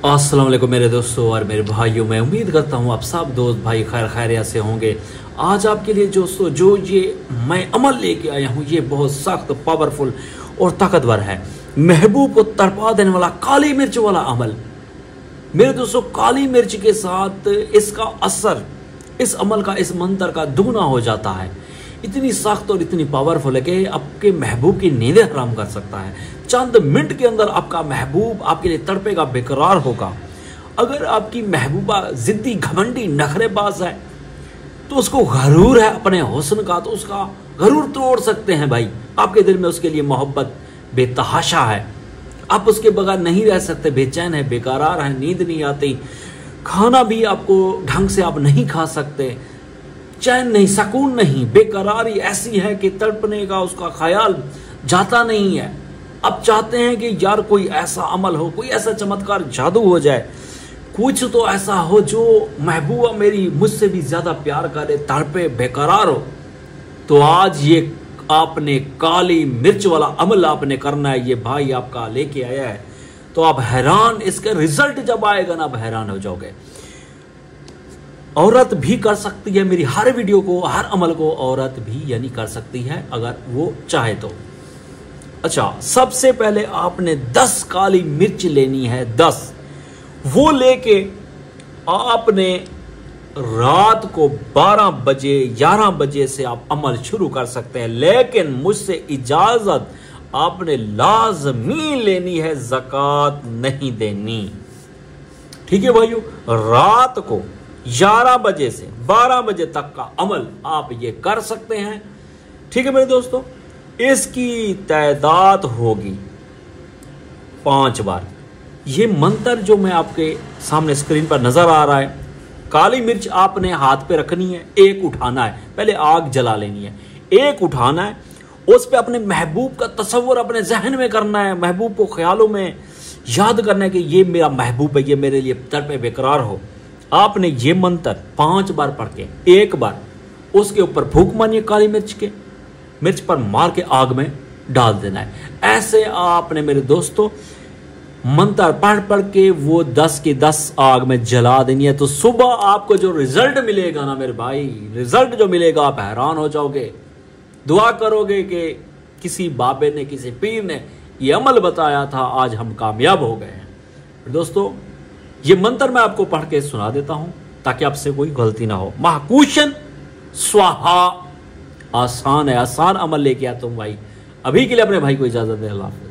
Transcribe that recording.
अस्सलाम वालेकुम मेरे दोस्तों और मेरे भाइयों। मैं उम्मीद करता हूँ आप सब दोस्त भाई खैरियत से होंगे। आज आपके लिए दोस्तों जो ये मैं अमल लेके आया हूँ ये बहुत सख्त, पावरफुल और ताकतवर है। महबूब को तड़पा देने वाला काली मिर्च वाला अमल। मेरे दोस्तों काली मिर्च के साथ इसका असर, इस अमल का, इस मंत्र का दुगना हो जाता है। इतनी सख्त और इतनी पावरफुल है कि आपके महबूब की नींदें हराम कर सकता है। चंद मिनट के अंदर आपका महबूब आपके लिए तड़पेगा, बेकरार होगा। अगर आपकी महबूबा जिद्दी, घमंडी, नखरेबाज है तो उसको गरूर है अपने हुस्न का, तो उसका गरूर तोड़ सकते हैं भाई। आपके दिल में उसके लिए मोहब्बत बेतहाशा है, आप उसके बगैर नहीं रह सकते, बेचैन है, बेकरार है, नींद नहीं आती, खाना भी आपको ढंग से आप नहीं खा सकते, चैन नहीं, सुकून नहीं, बेकरारी ऐसी है कि तड़पने का उसका ख्याल जाता नहीं है। अब चाहते हैं कि यार कोई ऐसा अमल हो, कोई ऐसा चमत्कार जादू हो जाए, कुछ तो ऐसा हो जो महबूबा मेरी मुझसे भी ज्यादा प्यार करे, तड़पे, बेकरार हो। तो आज ये आपने काली मिर्च वाला अमल आपने करना है। ये भाई आपका लेके आया है तो आप हैरान, इसका रिजल्ट जब आएगा ना आप हैरान हो जाओगे। औरत भी कर सकती है, मेरी हर वीडियो को, हर अमल को औरत भी यानी कर सकती है अगर वो चाहे तो। अच्छा, सबसे पहले आपने 10 काली मिर्च लेनी है, 10। वो लेके आपने रात को 12 बजे 11 बजे से आप अमल शुरू कर सकते हैं, लेकिन मुझसे इजाजत आपने लाजमी लेनी है, ज़कात नहीं देनी। ठीक है भाइयों, रात को 11 बजे से 12 बजे तक का अमल आप ये कर सकते हैं। ठीक है मेरे दोस्तों, इसकी तादाद होगी 5 बार। ये मंत्र जो मैं आपके सामने स्क्रीन पर नजर आ रहा है, काली मिर्च आपने हाथ पे रखनी है, एक उठाना है, पहले आग जला लेनी है, एक उठाना है, उस पे अपने महबूब का तस्वर अपने जहन में करना है, महबूब को ख्यालों में याद करना है कि ये मेरा महबूब है, ये मेरे लिए तड़पे बेकरार हो। आपने ये मंत्र 5 बार पढ़ के एक बार उसके ऊपर फूंक मारिए, काली मिर्च पर मार के आग में डाल देना है। ऐसे आपने मेरे दोस्तों मंत्र पढ़ के वो 10 की 10 आग में जला देनी है। तो सुबह आपको जो रिजल्ट मिलेगा ना मेरे भाई, रिजल्ट जो मिलेगा आप हैरान हो जाओगे, दुआ करोगे कि किसी बाबे ने, किसी पीर ने ये अमल बताया था, आज हम कामयाब हो गए हैं। दोस्तों ये मंत्र मैं आपको पढ़ के सुना देता हूं ताकि आपसे कोई गलती ना हो। महाकुशन स्वाहा। आसान है, आसान अमल लेके आता हूं भाई। अभी के लिए अपने भाई को इजाजत दे, अल्लाह।